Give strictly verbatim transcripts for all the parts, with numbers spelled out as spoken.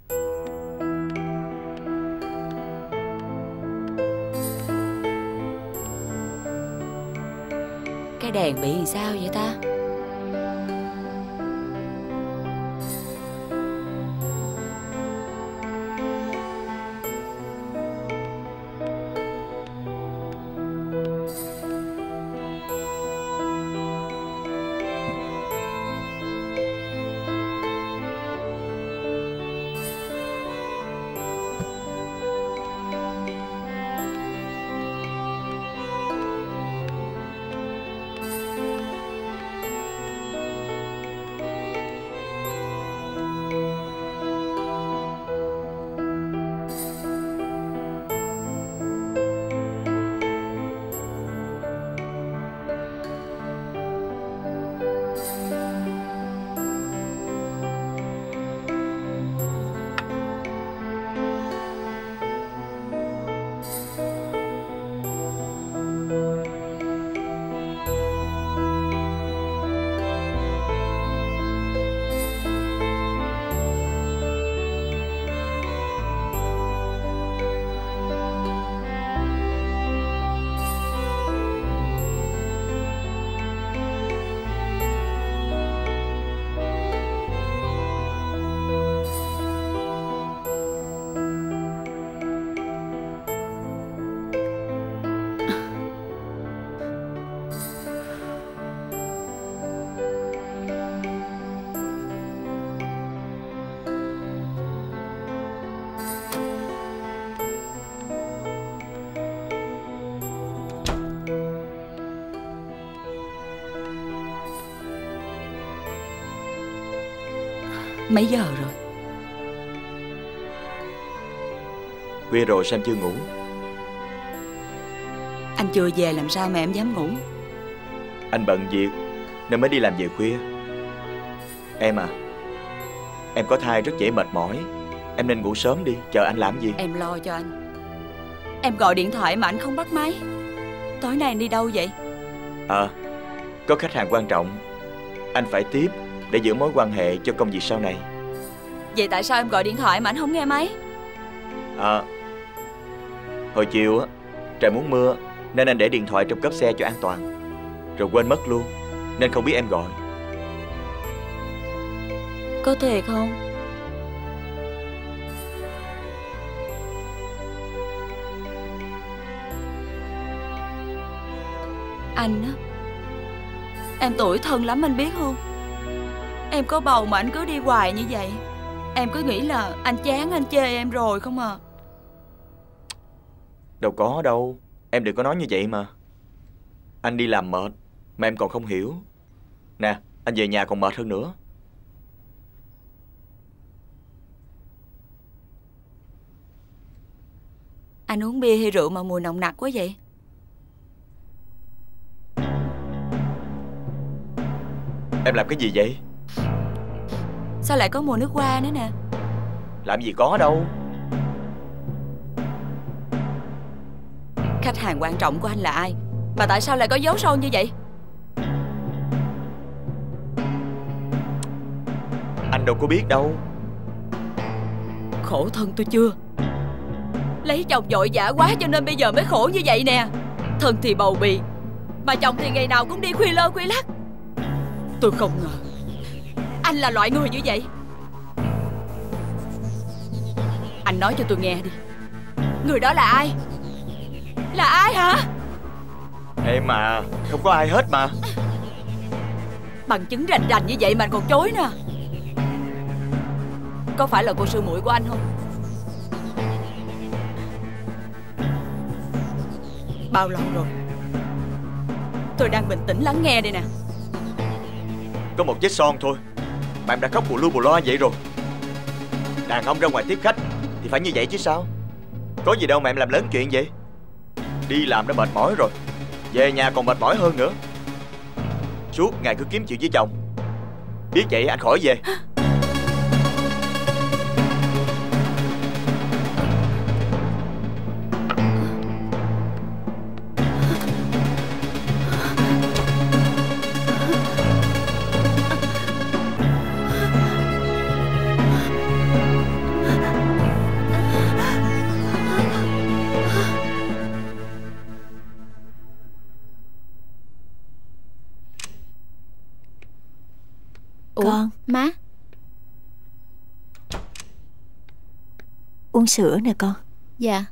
Cái đèn bị làm sao vậy ta? Mấy giờ rồi? Khuya rồi sao em chưa ngủ? Anh chưa về làm sao mà em dám ngủ? Anh bận việc nên mới đi làm về khuya. Em à, em có thai rất dễ mệt mỏi. Em nên ngủ sớm đi, chờ anh làm gì? Em lo cho anh. Em gọi điện thoại mà anh không bắt máy. Tối nay anh đi đâu vậy? À, có khách hàng quan trọng anh phải tiếp để giữ mối quan hệ cho công việc sau này. Vậy tại sao em gọi điện thoại mà anh không nghe máy? À, hồi chiều á, trời muốn mưa nên anh để điện thoại trong cốp xe cho an toàn, rồi quên mất luôn nên không biết em gọi. Có thiệt không? Anh á, em tủi thân lắm anh biết không? Em có bầu mà anh cứ đi hoài như vậy. Em cứ nghĩ là anh chán, anh chê em rồi không à. Đâu có đâu, em đừng có nói như vậy mà. Anh đi làm mệt mà em còn không hiểu. Nè, anh về nhà còn mệt hơn nữa. Anh uống bia hay rượu mà mùi nồng nặc quá vậy? Em làm cái gì vậy? Sao lại có mùi nước hoa nữa nè? Làm gì có đâu. Khách hàng quan trọng của anh là ai mà tại sao lại có dấu sâu như vậy? Anh đâu có biết đâu. Khổ thân tôi chưa. Lấy chồng vội vã quá cho nên bây giờ mới khổ như vậy nè. Thân thì bầu bì mà chồng thì ngày nào cũng đi khuya lơ khuya lắc. Tôi không ngờ anh là loại người như vậy. Anh nói cho tôi nghe đi, người đó là ai? Là ai hả? Em mà, không có ai hết mà. Bằng chứng rành rành như vậy mà anh còn chối nè. Có phải là cô sư muội của anh không? Bao lâu rồi? Tôi đang bình tĩnh lắng nghe đây nè. Có một vết son thôi mà em đã khóc bù lu bù loa vậy rồi. Đàn ông ra ngoài tiếp khách thì phải như vậy chứ sao. Có gì đâu mà em làm lớn chuyện vậy. Đi làm đã mệt mỏi rồi, về nhà còn mệt mỏi hơn nữa. Suốt ngày cứ kiếm chuyện với chồng. Biết vậy anh khỏi về. Ủa, con. Má. Uống sữa nè con. Dạ.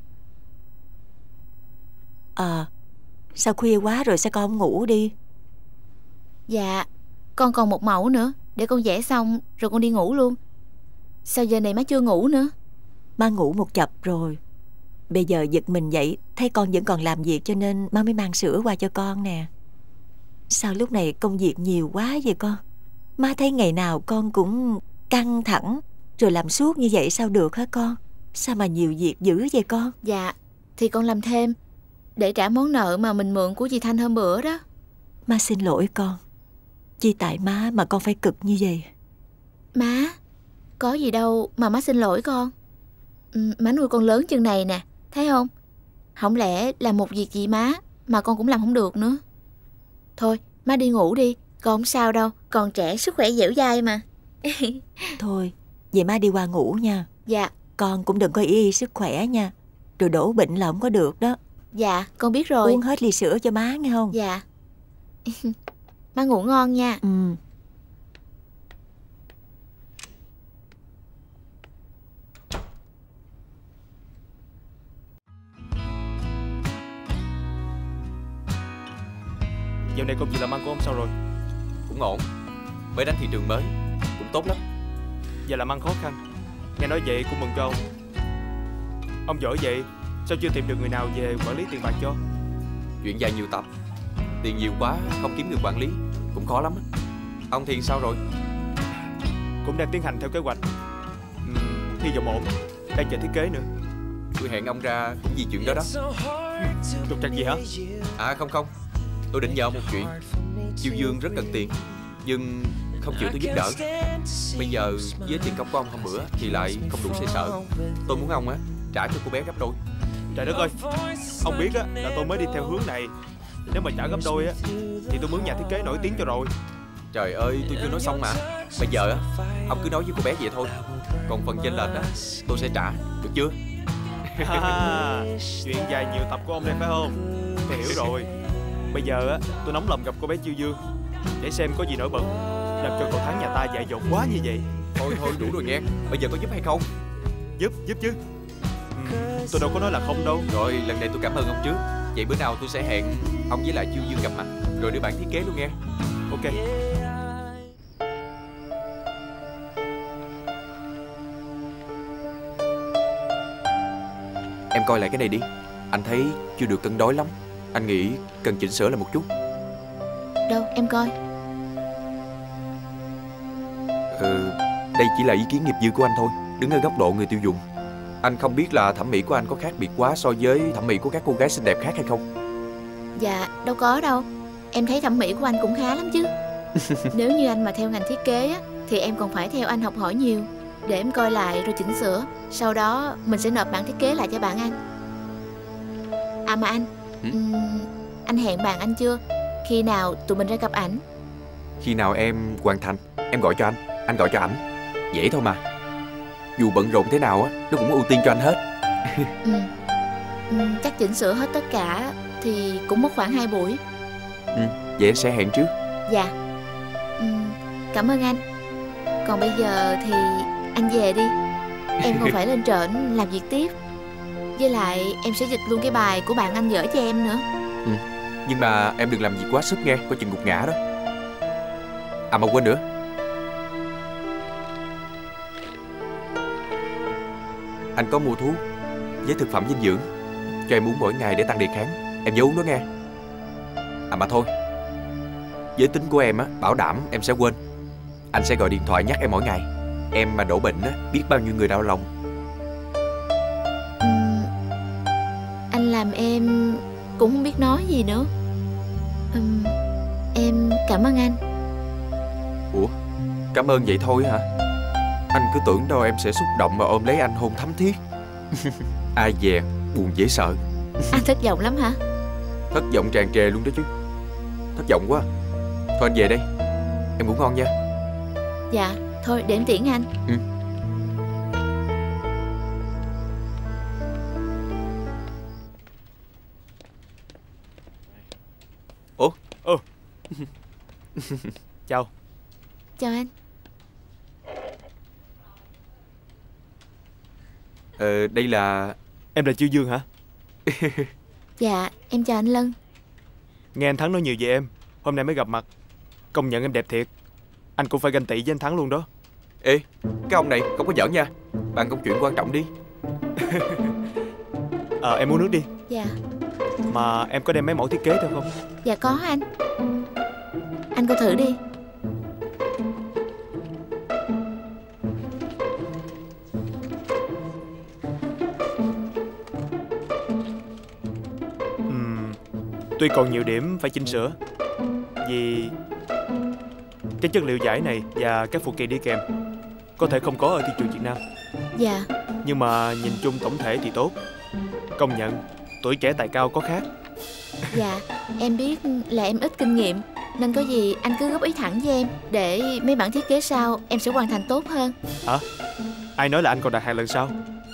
Ờ, sao khuya quá rồi, sao con không ngủ đi? Dạ, con còn một mẫu nữa, để con vẽ xong rồi con đi ngủ luôn. Sao giờ này má chưa ngủ nữa? Má ngủ một chập rồi. Bây giờ giật mình dậy, thấy con vẫn còn làm việc cho nên má mới mang sữa qua cho con nè. Sao lúc này công việc nhiều quá vậy con? Má thấy ngày nào con cũng căng thẳng rồi làm suốt như vậy sao được hả con? Sao mà nhiều việc dữ vậy con? Dạ, thì con làm thêm để trả món nợ mà mình mượn của dì Thanh hôm bữa đó. Má xin lỗi con. Chỉ tại má mà con phải cực như vậy. Má, có gì đâu mà má xin lỗi con. ừ, Má nuôi con lớn chừng này nè, thấy không? Không lẽ làm một việc gì má mà con cũng làm không được nữa. Thôi, má đi ngủ đi, con không sao đâu, còn trẻ sức khỏe dẻo dai mà. Thôi, vậy má đi qua ngủ nha. Dạ. Con cũng đừng có ý y sức khỏe nha, rồi đổ bệnh là không có được đó. Dạ, con biết rồi. Uống hết ly sữa cho má nghe không? Dạ. Má ngủ ngon nha. Ừ. Dạo này công việc làm ăn của ông sao rồi? Cũng ổn, mới đánh thị trường mới, cũng tốt lắm. Giờ làm ăn khó khăn, nghe nói vậy cũng mừng cho ông. Ông giỏi vậy, sao chưa tìm được người nào về quản lý tiền bạc cho? Chuyện dài nhiều tập, tiền nhiều quá không kiếm người quản lý cũng khó lắm. Ông thì sao rồi? Cũng đang tiến hành theo kế hoạch. uhm, Hy vọng ổn, đang chờ thiết kế nữa. Tôi hẹn ông ra cũng vì chuyện đó đó. Trục trặc gì hả? À không không, tôi định nhờ ông một chuyện. Chiêu Dương rất cần tiền, nhưng không chịu tôi giúp đỡ. Bây giờ với tiền công của ông hôm bữa thì lại không đủ xoay sở. Tôi muốn ông á trả cho cô bé gấp đôi. Trời đất ơi, ông biết á là tôi mới đi theo hướng này. Nếu mà trả gấp đôi á thì tôi mướn nhà thiết kế nổi tiếng cho rồi. Trời ơi, tôi chưa nói xong mà. Bây giờ á, ông cứ nói với cô bé vậy thôi. Còn phần chênh lệch á, tôi sẽ trả, được chưa? Chuyện dài nhiều tập của ông đây phải không? Tôi hiểu rồi. Bây giờ á, tôi nóng lòng gặp cô bé Chiêu Dương để xem có gì nổi bật làm cho cậu Thắng nhà ta dại dột quá như vậy. Thôi thôi đủ rồi nghe. Bây giờ có giúp hay không? Giúp, giúp chứ. ừ, Tôi đâu có nói là không đâu. Rồi lần này tôi cảm ơn ông trước. Vậy bữa nào tôi sẽ hẹn ông với lại Chiêu Dương gặp mặt, rồi đưa bản thiết kế luôn nghe. Ok. Em coi lại cái này đi. Anh thấy chưa được cân đối lắm. Anh nghĩ cần chỉnh sửa lại một chút. Đâu, em coi. Ừ, đây chỉ là ý kiến nghiệp dư của anh thôi, đứng ở góc độ người tiêu dùng. Anh không biết là thẩm mỹ của anh có khác biệt quá so với thẩm mỹ của các cô gái xinh đẹp khác hay không? Dạ, đâu có đâu. Em thấy thẩm mỹ của anh cũng khá lắm chứ. Nếu như anh mà theo ngành thiết kế á, thì em còn phải theo anh học hỏi nhiều, để em coi lại rồi chỉnh sửa. Sau đó mình sẽ nộp bản thiết kế lại cho bạn anh. À mà anh, ừ? um, anh hẹn bạn anh chưa? Khi nào tụi mình ra gặp ảnh? Khi nào em hoàn thành, em gọi cho anh, anh gọi cho ảnh. Dễ thôi mà. Dù bận rộn thế nào á, nó cũng ưu tiên cho anh hết. ừ. Ừ, chắc chỉnh sửa hết tất cả thì cũng mất khoảng hai buổi. Ừ, vậy em sẽ hẹn trước. Dạ. ừ, Cảm ơn anh. Còn bây giờ thì anh về đi. Em còn phải lên trển làm việc tiếp. Với lại em sẽ dịch luôn cái bài của bạn anh gửi cho em nữa. Ừ, nhưng mà em đừng làm việc quá sức nghe, có chừng gục ngã đó. À mà quên nữa, anh có mua thuốc với thực phẩm dinh dưỡng cho em uống mỗi ngày để tăng đề kháng. Em nhớ uống đó nghe. À mà thôi, với tính của em á, bảo đảm em sẽ quên. Anh sẽ gọi điện thoại nhắc em mỗi ngày. Em mà đổ bệnh á, biết bao nhiêu người đau lòng. uhm, Anh làm em cũng không biết nói gì nữa. uhm, Em cảm ơn anh. Ủa, cảm ơn vậy thôi hả? Anh cứ tưởng đâu em sẽ xúc động mà ôm lấy anh hôn thắm thiết. Ai dè, buồn dễ sợ. Anh thất vọng lắm hả? Thất vọng tràn trề luôn đó chứ. Thất vọng quá. Thôi anh về đây, em ngủ ngon nha. Dạ, thôi để em tiễn anh. Ừ. Ủa? Ừ. Chào. chào anh. Ờ, đây là... Em là Chiêu Dương hả? Dạ, em chào anh Lân. Nghe anh Thắng nói nhiều về em, hôm nay mới gặp mặt. Công nhận em đẹp thiệt. Anh cũng phải ganh tị với anh Thắng luôn đó. Ê, cái ông này không có giỡn nha. Bàn công chuyện quan trọng đi. Ờ, em uống nước đi. Dạ. Mà em có đem mấy mẫu thiết kế theo không? Dạ có anh. Anh coi thử đi. Ừm, tuy còn nhiều điểm phải chỉnh sửa, vì cái chất liệu vải này và các phụ kiện đi kèm có thể không có ở thị trường Việt Nam. Dạ. Nhưng mà nhìn chung tổng thể thì tốt. Công nhận tuổi trẻ tài cao có khác. Dạ, em biết là em ít kinh nghiệm, nên có gì anh cứ góp ý thẳng với em, để mấy bản thiết kế sau em sẽ hoàn thành tốt hơn. Hả? Ai nói là anh còn đặt hàng lần sau?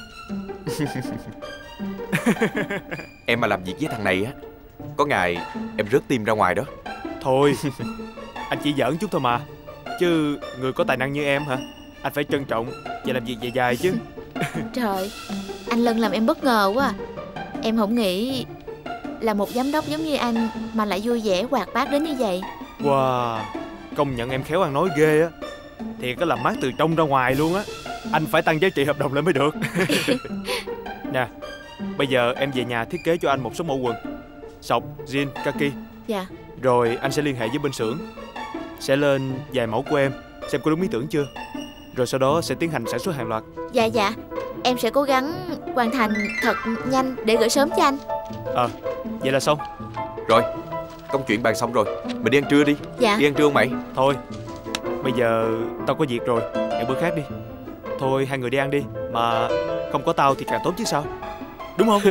Em mà làm việc với thằng này á, có ngày em rớt tim ra ngoài đó. Thôi, anh chỉ giỡn chút thôi mà. Chứ người có tài năng như em hả, anh phải trân trọng và làm việc dài dài chứ. Trời, anh Lân làm em bất ngờ quá à. Em không nghĩ là một giám đốc giống như anh mà lại vui vẻ hoạt bát đến như vậy. Wow, công nhận em khéo ăn nói ghê á. Thiệt có làm mát từ trong ra ngoài luôn á. Anh phải tăng giá trị hợp đồng lên mới được. Nè, bây giờ em về nhà thiết kế cho anh một số mẫu quần, sọc, jean, kaki. Dạ. Rồi anh sẽ liên hệ với bên xưởng, sẽ lên vài mẫu của em, xem có đúng ý tưởng chưa. Rồi sau đó sẽ tiến hành sản xuất hàng loạt. Dạ dạ, em sẽ cố gắng hoàn thành thật nhanh để gửi sớm cho anh. Ờ, à, vậy là xong. Rồi, công chuyện bàn xong rồi, mình đi ăn trưa đi. Dạ. Đi ăn trưa không mày? Thôi, bây giờ tao có việc rồi, hẹn bữa khác đi. Thôi hai người đi ăn đi, mà không có tao thì càng tốt chứ sao. Đúng không?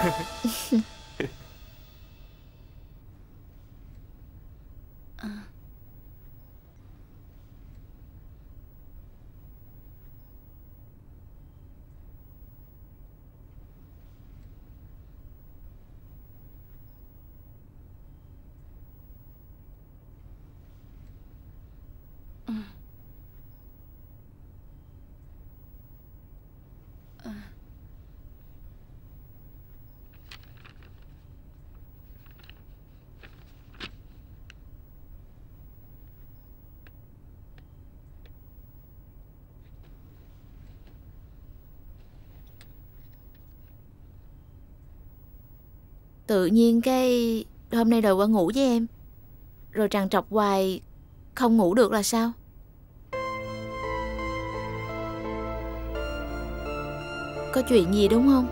Tự nhiên cái hôm nay đòi qua ngủ với em, rồi trằn trọc hoài không ngủ được là sao? Có chuyện gì đúng không?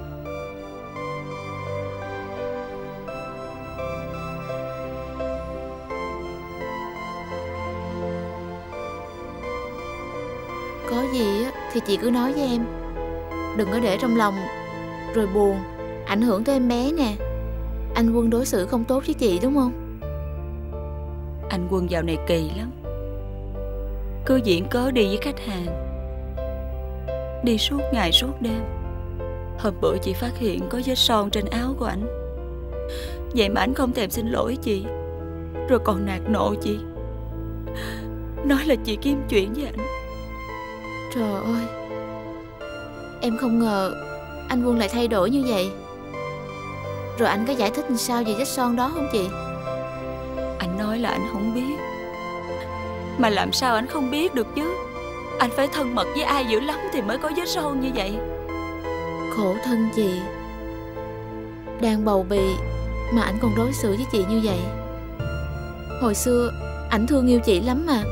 Có gì á thì chị cứ nói với em, đừng có để trong lòng rồi buồn, ảnh hưởng tới em bé nè. Anh Quân đối xử không tốt với chị đúng không? Anh Quân dạo này kỳ lắm, cứ diễn cớ đi với khách hàng, đi suốt ngày suốt đêm. Hôm bữa chị phát hiện có vết son trên áo của ảnh, vậy mà ảnh không thèm xin lỗi chị, rồi còn nạt nộ chị, nói là chị kiếm chuyện với ảnh. Trời ơi, em không ngờ anh Quân lại thay đổi như vậy. Rồi anh có giải thích làm sao về vết son đó không chị? Anh nói là anh không biết. Mà làm sao anh không biết được chứ? Anh phải thân mật với ai dữ lắm thì mới có vết son như vậy. Khổ thân chị, đang bầu bì mà ảnh còn đối xử với chị như vậy. Hồi xưa ảnh thương yêu chị lắm mà.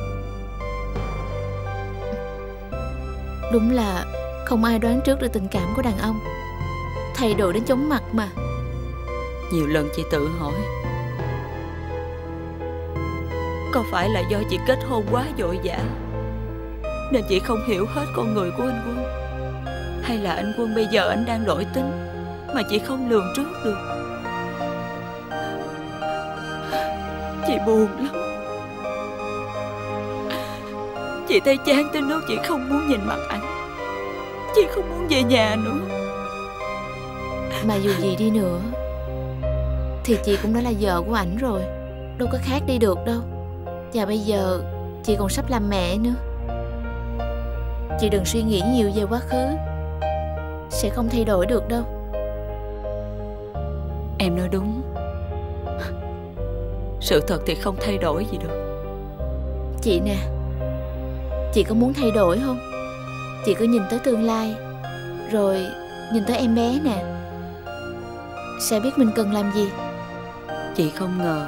Đúng là không ai đoán trước được tình cảm của đàn ông, thay đổi đến chóng mặt mà. Nhiều lần chị tự hỏi, có phải là do chị kết hôn quá vội vã nên chị không hiểu hết con người của anh Quân, hay là anh Quân bây giờ anh đang đổi tính mà chị không lường trước được? Chị buồn lắm. Chị thấy chán tới nỗi chị không muốn nhìn mặt anh, chị không muốn về nhà nữa. Mà dù gì đi nữa thì chị cũng đã là vợ của ảnh rồi, đâu có khác đi được đâu. Và bây giờ chị còn sắp làm mẹ nữa. Chị đừng suy nghĩ nhiều về quá khứ, sẽ không thay đổi được đâu. Em nói đúng. Sự thật thì không thay đổi gì được. Chị nè, chị có muốn thay đổi không? Chị cứ nhìn tới tương lai, rồi nhìn tới em bé nè, sẽ biết mình cần làm gì. Chị không ngờ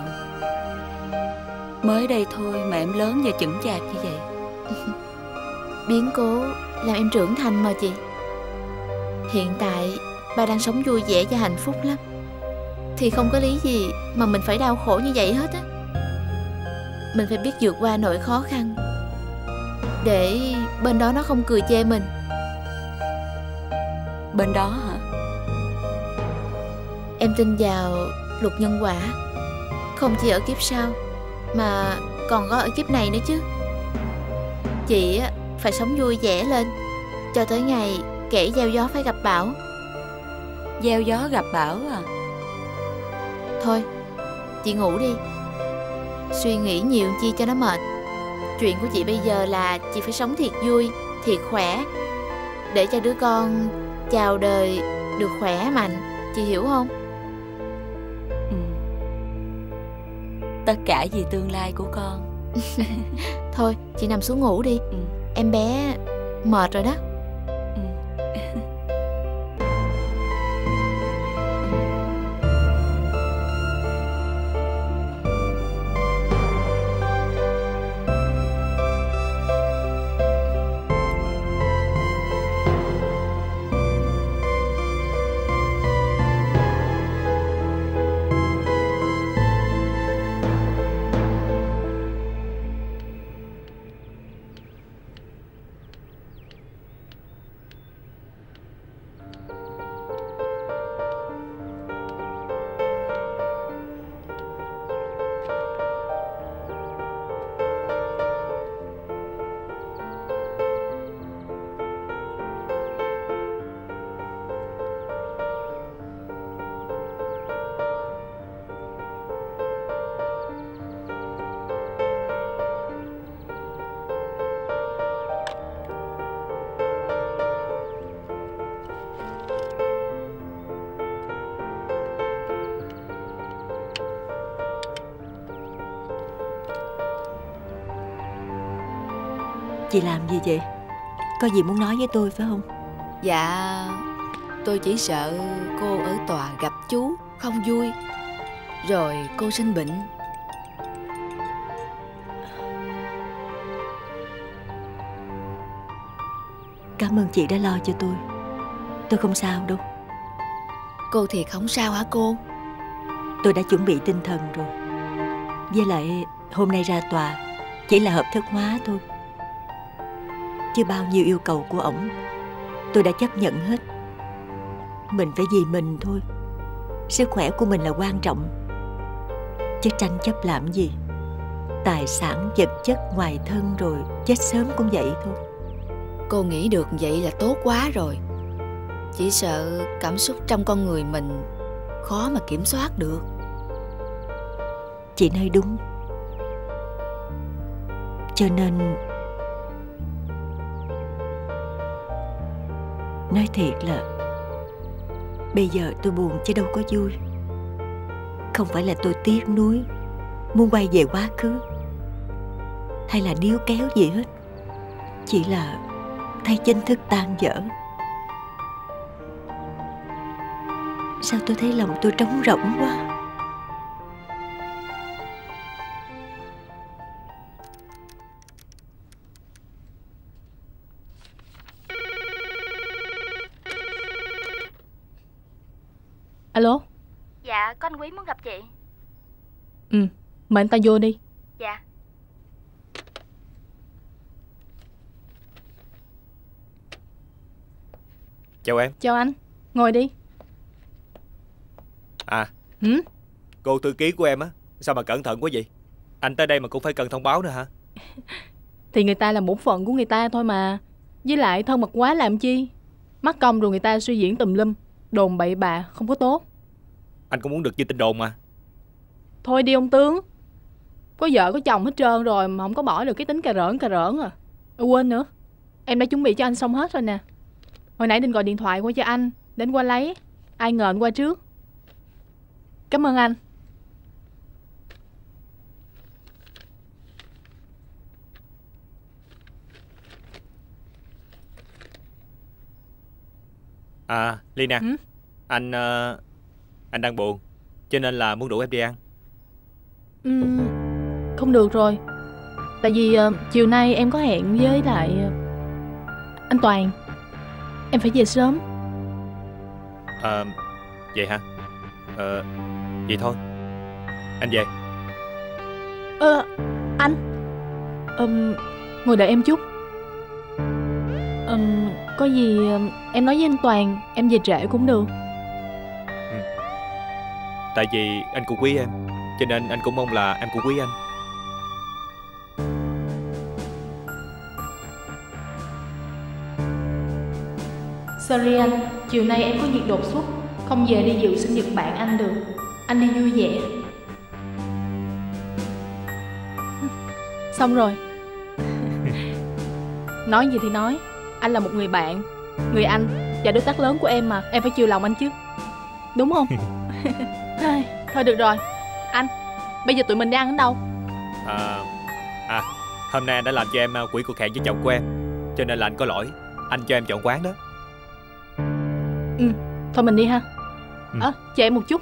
mới đây thôi mà em lớn và chững chạc như vậy. Biến cố làm em trưởng thành mà chị. Hiện tại ba đang sống vui vẻ và hạnh phúc lắm, thì không có lý gì mà mình phải đau khổ như vậy hết á. Mình phải biết vượt qua nỗi khó khăn, để bên đó nó không cười chê mình. Bên đó hả? Em tin vào luật nhân quả, không chỉ ở kiếp sau mà còn có ở kiếp này nữa chứ. Chị phải sống vui vẻ lên, cho tới ngày kẻ gieo gió phải gặp bão. Gieo gió gặp bão à? Thôi, chị ngủ đi. Suy nghĩ nhiều chi cho nó mệt. Chuyện của chị bây giờ là chị phải sống thiệt vui, thiệt khỏe, để cho đứa con chào đời được khỏe mạnh. Chị hiểu không? Ừ. Tất cả vì tương lai của con. Thôi, chị nằm xuống ngủ đi. Ừ. Em bé mệt rồi đó. Ừ. Chị làm gì vậy? Có gì muốn nói với tôi phải không? Dạ, tôi chỉ sợ cô ở tòa gặp chú không vui, rồi cô sinh bệnh. Cảm ơn chị đã lo cho tôi. Tôi không sao đâu. Cô thiệt không sao hả cô? Tôi đã chuẩn bị tinh thần rồi. Với lại hôm nay ra tòa chỉ là hợp thức hóa thôi, chứ bao nhiêu yêu cầu của ổng tôi đã chấp nhận hết. Mình phải vì mình thôi. Sức khỏe của mình là quan trọng, chứ tranh chấp làm gì. Tài sản vật chất ngoài thân rồi chết sớm cũng vậy thôi. Cô nghĩ được vậy là tốt quá rồi. Chỉ sợ cảm xúc trong con người mình khó mà kiểm soát được. Chị nói đúng. Cho nên nói thiệt là bây giờ tôi buồn chứ đâu có vui. Không phải là tôi tiếc nuối, muốn quay về quá khứ, hay là níu kéo gì hết. Chỉ là thấy chính thức tan vỡ. Sao tôi thấy lòng tôi trống rỗng quá. Alo. Dạ, có anh Quý muốn gặp chị. Ừ, mời anh ta vô đi. Dạ. Chào em. Chào anh, ngồi đi. À, Ừ? cô thư ký của em á, sao mà cẩn thận quá vậy? Anh tới đây mà cũng phải cần thông báo nữa hả? Thì người ta là bổn phận của người ta thôi mà. Với lại thân mật quá làm chi. Mắc công rồi người ta suy diễn tùm lum, đồn bậy bạ không có tốt. Anh cũng muốn được như tin đồn mà. Thôi đi ông tướng. Có vợ có chồng hết trơn rồi mà không có bỏ được cái tính cà rỡn cà rỡn à. Ừ, quên nữa, em đã chuẩn bị cho anh xong hết rồi nè. Hồi nãy định gọi điện thoại qua cho anh đến qua lấy, ai ngờ anh qua trước. Cảm ơn anh. À, Lina, ừ? Anh uh, Anh đang buồn, cho nên là muốn rủ em đi ăn. Ừ, không được rồi. Tại vì uh, chiều nay em có hẹn với lại uh, anh Toàn. Em phải về sớm. À, vậy hả? Ờ, vậy thôi, anh về. Ơ, ờ, anh um, ngồi đợi em chút. um, Có gì um, em nói với anh Toàn em về trễ cũng được. Ừ. Tại vì anh cũng quý em, cho nên anh cũng mong là em cũng quý anh. Sorry anh, chiều nay em có việc đột xuất, không về đi dự sinh nhật bạn anh được. Anh đi vui vẻ. Xong rồi. Nói gì thì nói, anh là một người bạn, người anh và đối tác lớn của em mà. Em phải chiều lòng anh chứ, đúng không? Thôi được rồi. Anh, bây giờ tụi mình đi ăn ở đâu? À, à hôm nay anh đã làm cho em quỷ cuộc hẹn với chồng của em, cho nên là anh có lỗi. Anh cho em chọn quán đó. Ừ, thôi mình đi ha. Ừ. Ờ, à, chờ em một chút.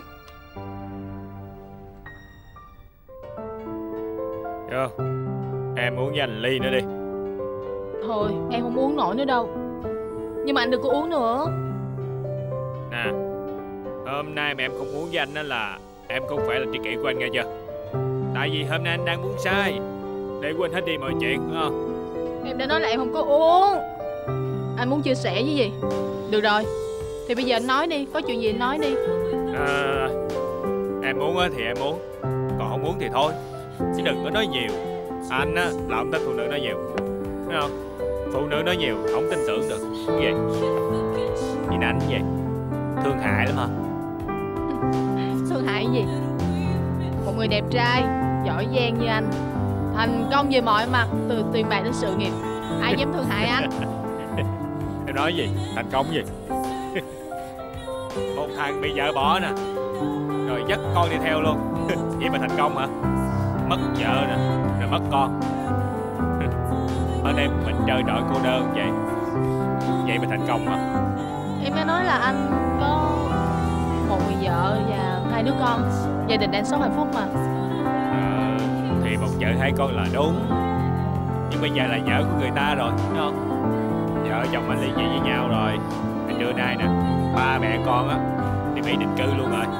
Được, em uống với anh ly nữa đi. Thôi, em không uống nổi nữa đâu. Nhưng mà anh đừng có uống nữa. Nè, hôm nay mà em không uống với anh đó là em không phải là tri kỷ của anh, nghe chưa? Tại vì hôm nay anh đang muốn sai, để quên hết đi mọi chuyện, đúng không? Em đã nói là em không có uống. Anh muốn chia sẻ với gì? Được rồi, thì bây giờ anh nói đi, có chuyện gì anh nói đi. À, em muốn thì em uống, còn không muốn thì thôi, chứ đừng có nói nhiều. Anh á là không thích phụ nữ nói nhiều, thấy không? Phụ nữ nói nhiều không tin tưởng được. Cái gì? Nhìn anh vậy, thương hại lắm hả? Thương hại gì? Một người đẹp trai, giỏi giang như anh, thành công về mọi mặt, từ tiền bạc đến sự nghiệp, ai dám thương hại anh? Em nói gì? Thành công gì? Một thằng bị vợ bỏ nè, rồi dắt con đi theo luôn. Vậy mà thành công hả? Mất vợ nè, rồi mất con. Ở đây mình chơi trọi cô đơn vậy, vậy mà thành công hả? Em đã nói là anh có một người vợ và hai đứa con, gia đình đang sống hạnh phúc mà. À, thì một vợ hai con là đúng, nhưng bây giờ là vợ của người ta rồi, đúng không? Vợ chồng anh ly dị với nhau rồi. Thì trưa nay nè, ba mẹ con á thì Mỹ định cư luôn rồi.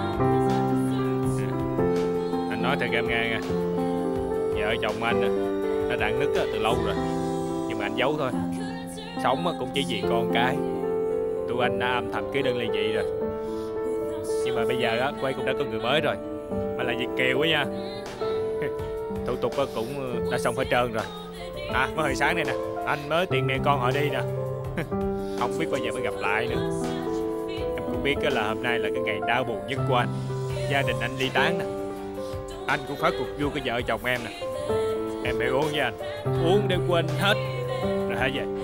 Anh nói thật em nghe nha, vợ chồng anh á nó rạn nứt á từ lâu rồi, nhưng mà anh giấu thôi. Sống á cũng chỉ vì con cái. Tụi anh đã âm thầm ký đơn ly dị rồi, nhưng mà bây giờ á cô ấy cũng đã có người mới rồi, mà là Việt kiều á nha. Thủ tục á cũng đã xong hết trơn rồi. À, mới hồi sáng này nè, anh mới tiện mẹ con họ đi nè. Không biết bao giờ mới gặp lại nữa. Em cũng biết là hôm nay là cái ngày đau buồn nhất của anh. Gia đình anh ly tán nè, anh cũng phải cuộc vui cái vợ chồng em nè. Em phải uống với anh, uống để quên hết rồi hả vậy?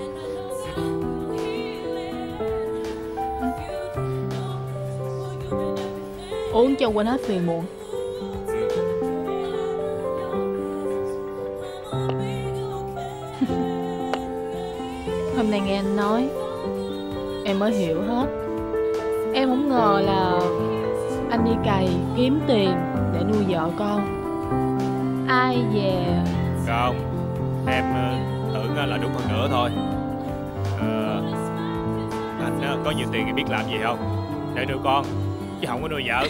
Uống cho quên hết phiền muộn. Hôm nay nghe anh nói, em mới hiểu hết. Em không ngờ là anh đi cày kiếm tiền để nuôi vợ con. Ai về. Không, em tưởng là đúng hơn nữa thôi. Ờ, anh có nhiều tiền thì biết làm gì không? Để nuôi con, chứ không có nuôi vợ.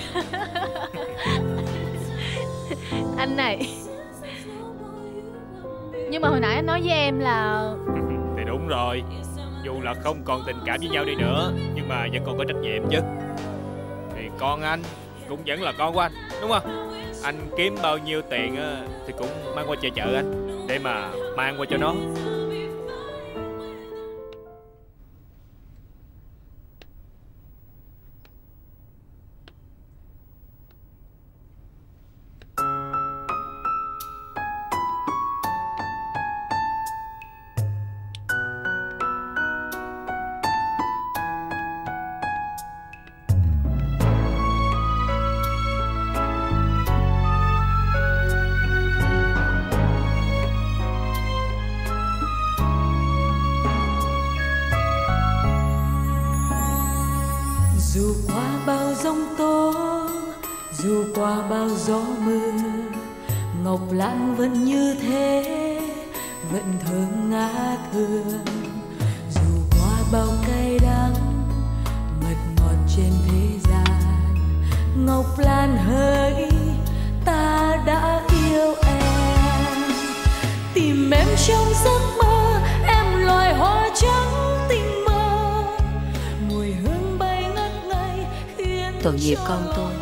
Anh này. Nhưng mà hồi nãy anh nói với em là... Thì đúng rồi, dù là không còn tình cảm với nhau đi nữa, nhưng mà vẫn còn có trách nhiệm chứ. Thì con anh cũng vẫn là con của anh, đúng không? Anh kiếm bao nhiêu tiền thì cũng mang qua chợ chợ anh, để mà mang qua cho nó. giông tố, dù qua bao gió mưa, ngọc lan vẫn như thế, vẫn thơm ngát hương. Dù qua bao cay đắng, mật ngọt trên thế gian, ngọc lan hỡi ta đã yêu em. Tìm em trong giấc mơ, em loài hoa trắng tình mơ, mùi hương bay ngất ngây khiến tội nghiệp con tôi.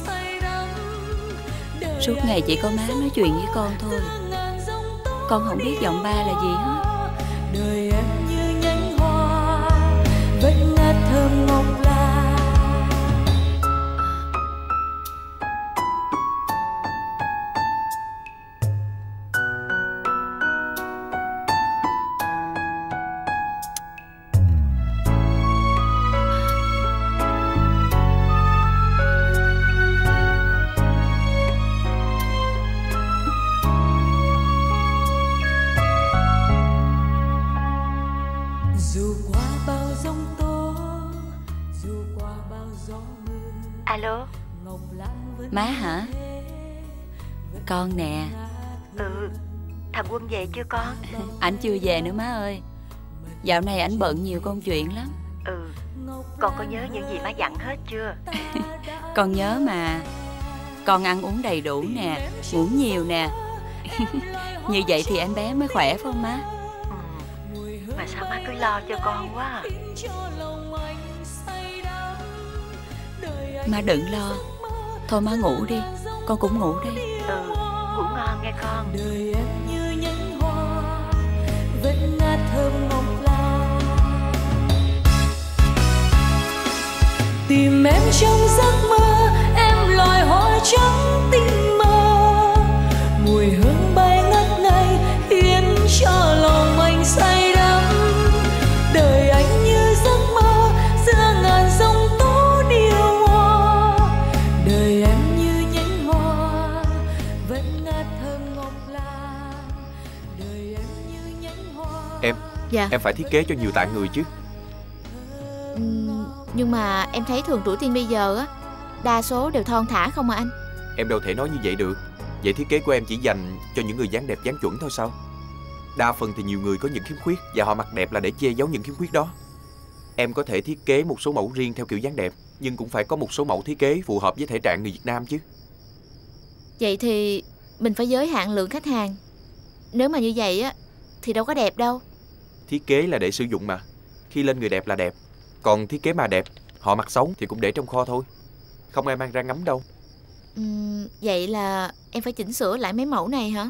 Suốt ngày chỉ có má nói chuyện với con thôi, con không biết giọng ba là gì hết. Đời em như nhánh hoa vẫn ngát thơm ngọc lan. Alo. Má hả? Con nè. Ừ. Thằng Quân về chưa con? Ảnh chưa về nữa má ơi. Dạo này ảnh bận nhiều công chuyện lắm. Ừ. Con có nhớ những gì má dặn hết chưa? Con nhớ mà. Con ăn uống đầy đủ nè, ngủ nhiều nè. Như vậy thì em bé mới khỏe phải không má? Ừ. Mà sao má cứ lo cho con quá à? Má đừng lo. Thôi má ngủ đi, con cũng ngủ đi. Ừ, ngủ ngon nghe con. Đời em như nhánh hoa vẫn ngát thơm ngọc lan. Tìm em trong giấc mơ, em loài hoa trắng tình mơ, mùi hương bay ngất ngây khiến cho lòng anh say đắm. Đời anh như giấc mơ giữa ngàn dòng tố điều hoa. Đời em như nhánh hoa vẫn ngát thơm ngọc lan. Đời em như nhánh hoa. Em, dạ. Em phải thiết kế cho nhiều tạng người chứ. uhm, Nhưng mà em thấy thường tuổi teen bây giờ á, đa số đều thon thả không à anh? Em đâu thể nói như vậy được. Vậy thiết kế của em chỉ dành cho những người dáng đẹp dáng chuẩn thôi sao? Đa phần thì nhiều người có những khiếm khuyết, và họ mặc đẹp là để che giấu những khiếm khuyết đó. Em có thể thiết kế một số mẫu riêng theo kiểu dáng đẹp, nhưng cũng phải có một số mẫu thiết kế phù hợp với thể trạng người Việt Nam chứ. Vậy thì mình phải giới hạn lượng khách hàng. Nếu mà như vậy á thì đâu có đẹp đâu. Thiết kế là để sử dụng mà. Khi lên người đẹp là đẹp. Còn thiết kế mà đẹp, họ mặc xấu thì cũng để trong kho thôi. Không ai mang ra ngắm đâu. uhm, Vậy là em phải chỉnh sửa lại mấy mẫu này hả?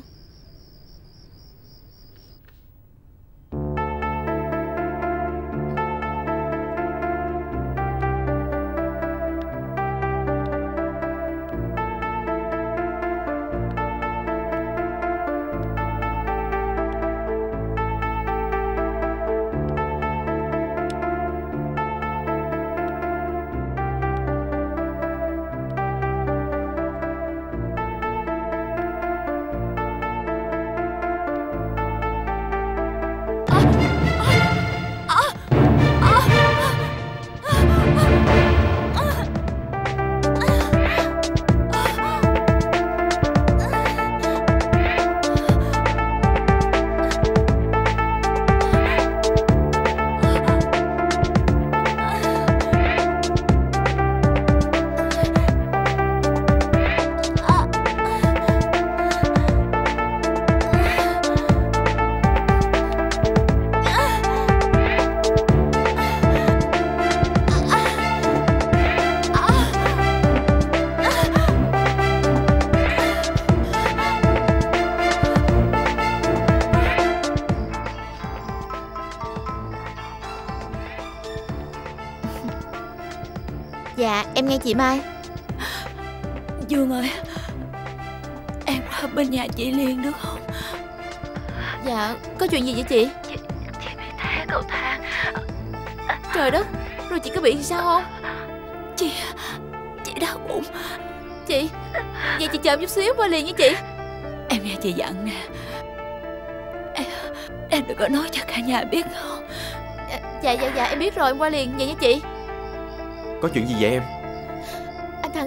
Dạ em nghe chị Mai. Dương ơi, em ra bên nhà chị Liên được không? Dạ có chuyện gì vậy chị? Chị, chị bị té cầu thang. Trời đất, rồi chị có bị sao không? Chị Chị đau bụng. Chị, vậy chị chờ em chút xíu qua liền với chị. Em nghe chị dặn nè, Em, em đừng có nói cho cả nhà biết không? Dạ dạ dạ em biết rồi, em qua liền vậy với chị. Có chuyện gì vậy em?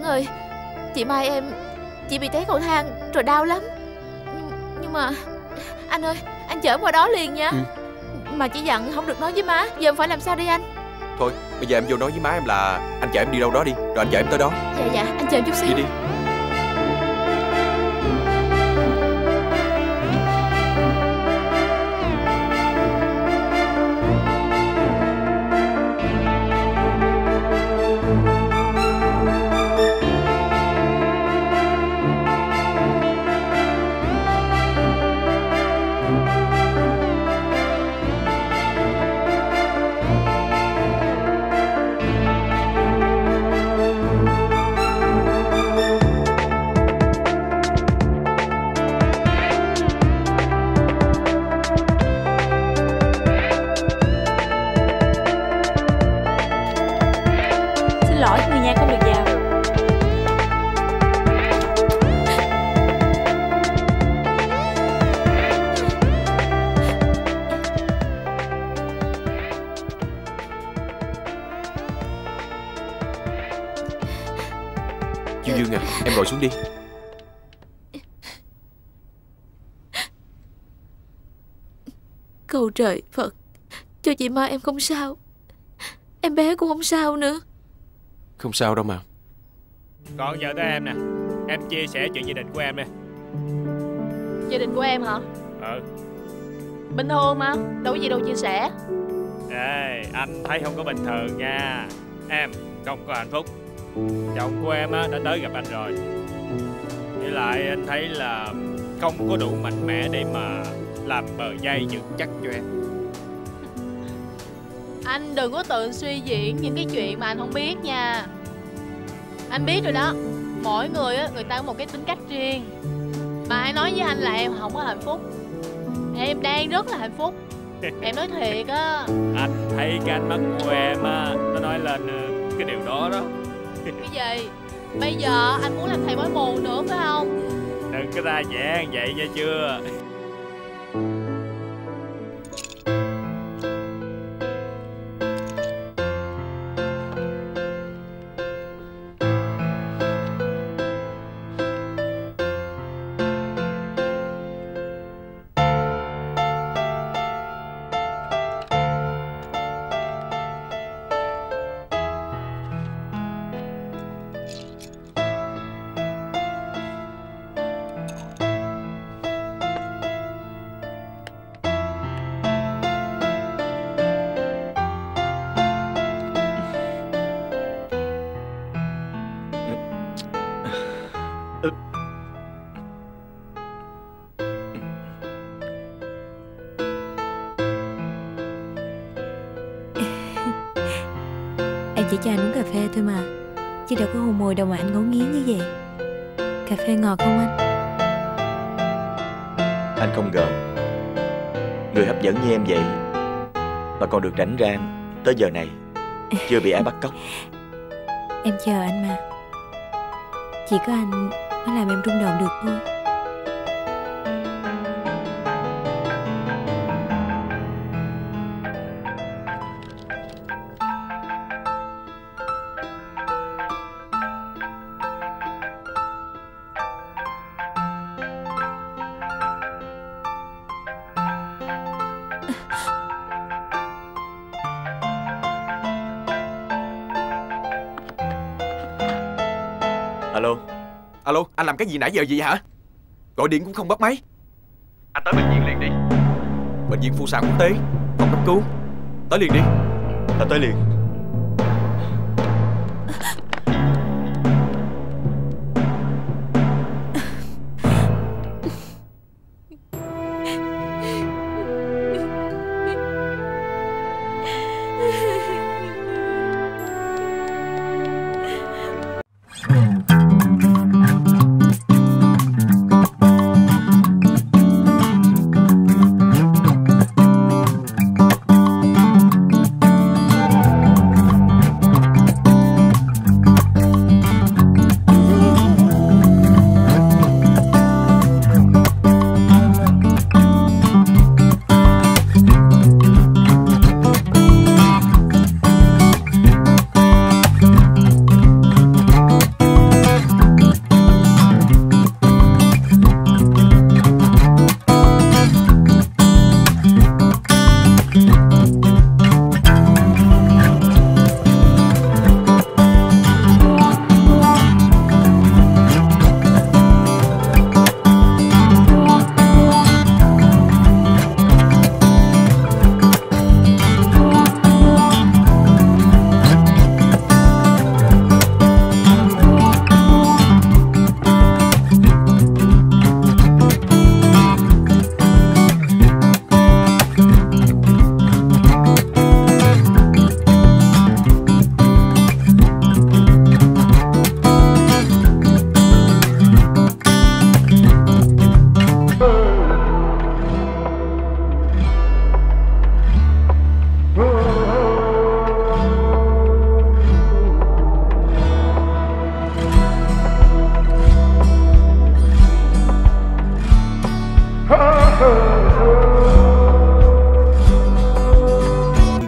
ơi, chị Mai em, chị bị té cầu thang rồi đau lắm. Nhưng, nhưng mà anh ơi, anh chở em qua đó liền nha. ừ. Mà chỉ dặn không được nói với má. Giờ em phải làm sao đây anh? Thôi bây giờ em vô nói với má em là anh chở em đi đâu đó đi, rồi anh chở em tới đó. Dạ dạ, anh chờ em chút xíu. Đi đi. Chiêu Dương à, em ngồi xuống đi. Cầu trời Phật cho chị Mai em không sao, em bé cũng không sao nữa. Không sao đâu mà. Còn giờ tới em nè, em chia sẻ chuyện gia đình của em đi. Gia đình của em hả? Ừ. Bình thường mà, đâu có gì đâu chia sẻ. Ê, anh thấy không có bình thường nha. Em không có hạnh phúc. Chồng của em á đã tới gặp anh rồi. Với lại anh thấy là không có đủ mạnh mẽ để mà làm bờ dây vững chắc cho em. Anh đừng có tự suy diễn những cái chuyện mà anh không biết nha. Anh biết rồi đó, mỗi người á, người ta có một cái tính cách riêng. Mà ai nói với anh là em không có hạnh phúc, em đang rất là hạnh phúc. Em nói thiệt á. Anh thấy cái ánh mắt của em á, nó nói lên cái điều đó đó. Cái gì? Bây giờ anh muốn làm thầy bói mù nữa phải không? Đừng có ra vẻ vậy nha chưa. Em chỉ cho anh uống cà phê thôi mà, chứ đâu có hôn môi đâu mà anh ngấu nghiến như vậy. Cà phê ngọt không anh? Anh không ngờ người hấp dẫn như em vậy mà còn được rảnh rang tới giờ này, chưa bị ai bắt cóc. Em chờ anh mà. Chỉ có anh mới làm em rung động được thôi. Alo. Alo, anh làm cái gì nãy giờ vậy hả? Gọi điện cũng không bắt máy. Anh tới bệnh viện liền đi. Bệnh viện phụ sản quốc tế, phòng cấp cứu. Tới liền đi. Tao tới liền.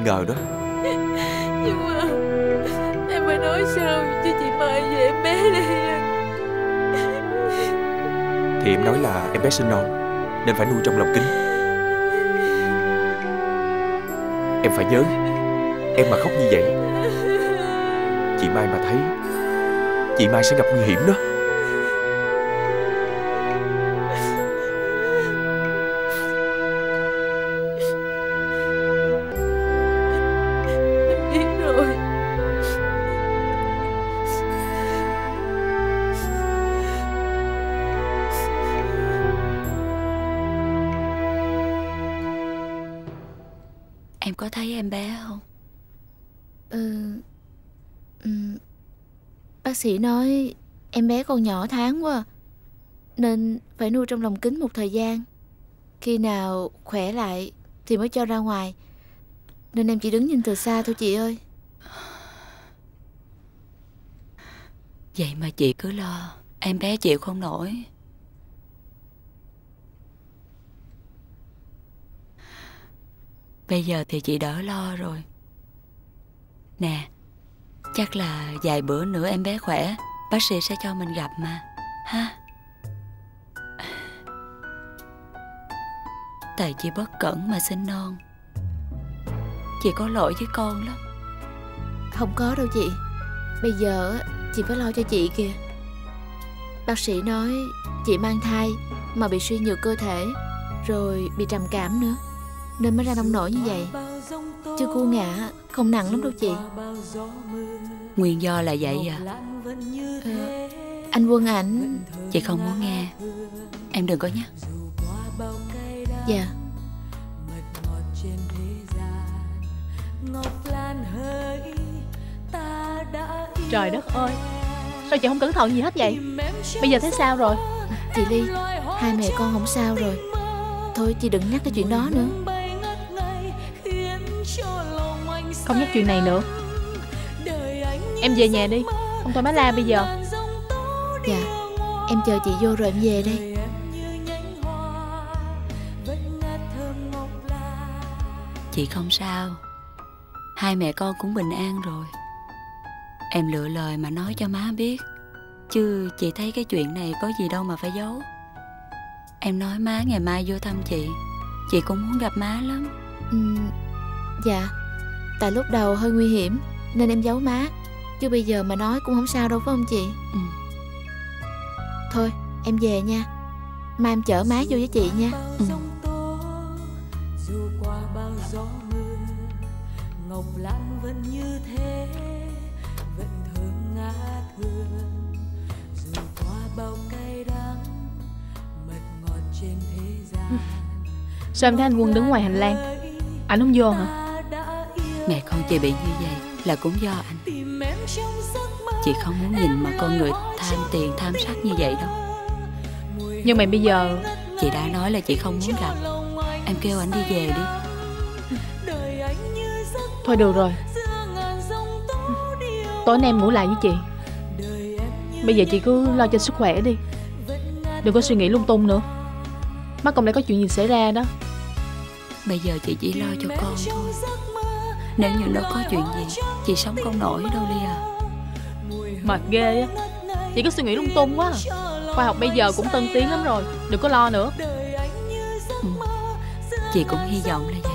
ngờ đó. Nhưng mà em phải nói sao cho chị mời về em bé đi. Thì em nói là em bé sinh non nên phải nuôi trong lòng kính. Em phải nhớ, em mà khóc như vậy, chị Mai mà thấy, chị Mai sẽ gặp nguy hiểm đó. Em biết rồi. Em có thấy em bé không? Ừ, ừ. Bác sĩ nói em bé còn nhỏ tháng quá, nên phải nuôi trong lồng kính một thời gian. Khi nào khỏe lại thì mới cho ra ngoài. Nên em chỉ đứng nhìn từ xa thôi chị ơi. Vậy mà chị cứ lo em bé chịu không nổi. Bây giờ thì chị đỡ lo rồi. Nè, chắc là vài bữa nữa em bé khỏe, bác sĩ sẽ cho mình gặp mà, ha? Tại chị bất cẩn mà sinh non. Chị có lỗi với con lắm. Không có đâu chị. Bây giờ chị phải lo cho chị kìa. Bác sĩ nói chị mang thai mà bị suy nhược cơ thể, rồi bị trầm cảm nữa, nên mới ra nông nổi như vậy. Chứ cu ngã không nặng lắm đâu chị. Nguyên do là vậy à? Ờ, anh Quân ảnh. Chị không muốn nghe. Em đừng có nhắc. Dạ. Trời đất ơi, sao chị không cẩn thận gì hết vậy? Bây giờ thấy sao rồi? Chị Ly, hai mẹ con không sao rồi. Thôi chị đừng nhắc cái chuyện đó nữa. Không nhắc chuyện này nữa. Em về nhà đi, không thôi má la bây giờ. Dạ, em chờ chị vô rồi em về đây. Chị không sao. Hai mẹ con cũng bình an rồi. Em lựa lời mà nói cho má biết, chứ chị thấy cái chuyện này có gì đâu mà phải giấu. Em nói má ngày mai vô thăm chị. Chị cũng muốn gặp má lắm. Ừ, dạ. Tại lúc đầu hơi nguy hiểm nên em giấu má, chứ bây giờ mà nói cũng không sao đâu phải không chị? Ừ. Thôi em về nha. Mai em chở má vô với chị nha. Ừ. Ngọc Lan vẫn như thế, vẫn thương ngát hương. Dù qua bao cay đắng, mật ngọt trên thế gian. Sao em thấy anh Quân đứng ngoài hành lang, anh không vô hả? Mẹ con chị bị như vậy là cũng do anh. Chị không muốn nhìn mà con người tham tiền tham sắc như vậy đâu. Nhưng mà bây giờ chị đã nói là chị không muốn gặp. Em kêu anh đi về đi. thôi được rồi, tối nay em ngủ lại với chị. Bây giờ chị cứ lo cho sức khỏe đi, đừng có suy nghĩ lung tung nữa. Mắt không lẽ có chuyện gì xảy ra đó. Bây giờ chị chỉ lo cho con thôi. Nếu như nó có chuyện gì, chị sống không nổi đâu Ly à. Mệt ghê á. Chị cứ suy nghĩ lung tung quá à. Khoa học bây giờ cũng tân tiến lắm rồi, đừng có lo nữa. Ừ, chị cũng hy vọng là vậy.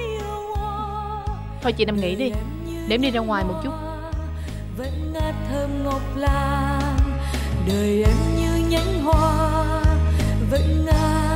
Thôi chị nằm nghỉ đi, để em đi ra ngoài một chút. Vẫn ngát thơm ngọc lan, đời em như nhánh hoa vẫn ngát.